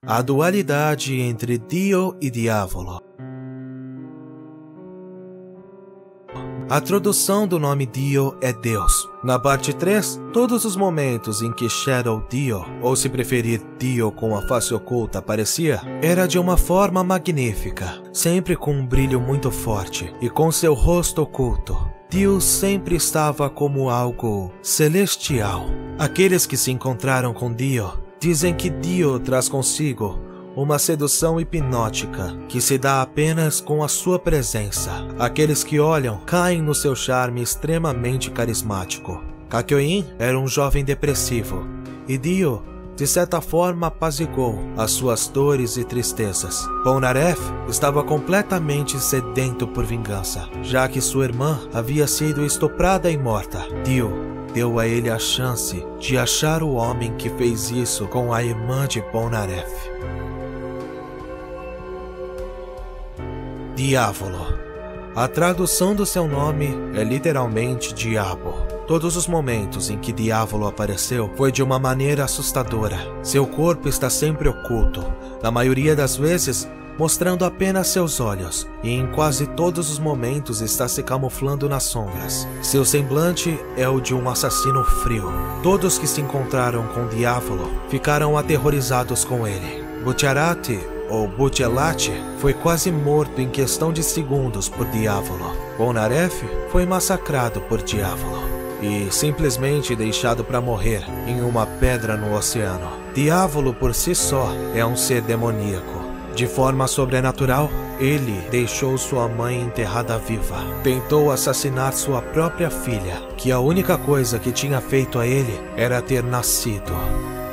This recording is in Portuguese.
A dualidade entre Dio e Diavolo. A tradução do nome Dio é Deus. Na parte 3, todos os momentos em que Shadow Dio, ou se preferir Dio com a face oculta, aparecia, era de uma forma magnífica, sempre com um brilho muito forte e com seu rosto oculto. Dio sempre estava como algo celestial. Aqueles que se encontraram com Dio dizem que Dio traz consigo uma sedução hipnótica que se dá apenas com a sua presença. Aqueles que olham caem no seu charme extremamente carismático. Kakyoin era um jovem depressivo e Dio, de certa forma, apaziguou as suas dores e tristezas. Polnareff estava completamente sedento por vingança, já que sua irmã havia sido estuprada e morta. Dio deu a ele a chance de achar o homem que fez isso com a irmã de Polnareff. Diavolo. A tradução do seu nome é literalmente diabo. Todos os momentos em que Diavolo apareceu foi de uma maneira assustadora. Seu corpo está sempre oculto, na maioria das vezes mostrando apenas seus olhos, e em quase todos os momentos está se camuflando nas sombras. Seu semblante é o de um assassino frio. Todos que se encontraram com Diavolo ficaram aterrorizados com ele. Butcherati, ou Buccelati, foi quase morto em questão de segundos por Diavolo. Polnareff foi massacrado por Diavolo e simplesmente deixado para morrer em uma pedra no oceano. Diavolo por si só é um ser demoníaco. De forma sobrenatural, ele deixou sua mãe enterrada viva. Tentou assassinar sua própria filha, que a única coisa que tinha feito a ele era ter nascido.